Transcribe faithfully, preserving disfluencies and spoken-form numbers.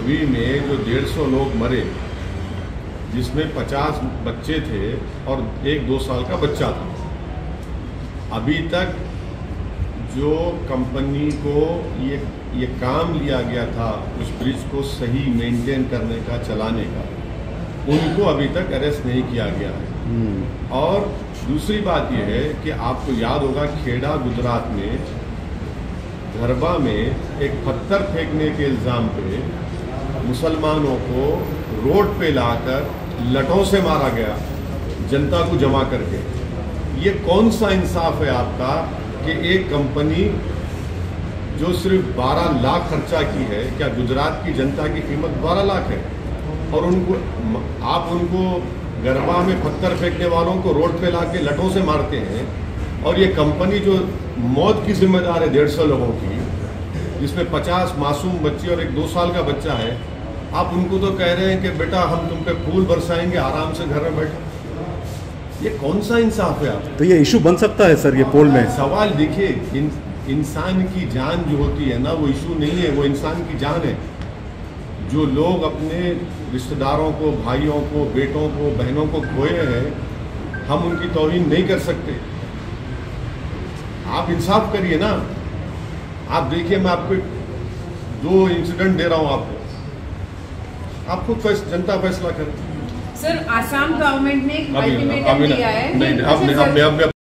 अभी में जो डेढ़ सौ लोग मरे, जिसमें पचास बच्चे थे और एक दो साल का बच्चा था, अभी तक जो कंपनी को ये ये काम लिया गया था उस ब्रिज को सही मेंटेन करने का, चलाने का, उनको अभी तक अरेस्ट नहीं किया गया है। और दूसरी बात यह है कि आपको याद होगा, खेड़ा गुजरात में गरबा में एक पत्थर फेंकने के इल्ज़ाम पे मुसलमानों को रोड पे लाकर लठों से मारा गया, जनता को जमा करके। ये कौन सा इंसाफ है आपका कि एक कंपनी जो सिर्फ बारह लाख खर्चा की है, क्या गुजरात की जनता की कीमत बारह लाख है, और उनको आप उनको गरबा में पत्थर फेंकने वालों को रोड पे लाके लठों से मारते हैं, और ये कंपनी जो मौत की जिम्मेदार है डेढ़ सौ लोगों की, जिसमें पचास मासूम बच्चे और एक दो साल का बच्चा है, आप उनको तो कह रहे हैं कि बेटा हम तुम पे फूल बरसाएंगे, आराम से घर में बैठो। ये कौन सा इंसाफ है आप? तो ये इशू बन सकता है सर ये पोल में? सवाल देखिए, इन, इंसान की जान जो होती है ना, वो इशू नहीं है, वो इंसान की जान है। जो लोग अपने रिश्तेदारों को, भाइयों को, बेटों को, बहनों को खोए हैं, हम उनकी तौहीन नहीं कर सकते। आप इंसाफ करिए ना। आप देखिए, मैं आपको दो इंसिडेंट दे रहा हूं आपको, आप खुद फैस, जनता फैसला करें। सर, आसाम गवर्नमेंट ने अल्टीमेटम दिया है। नहीं, अब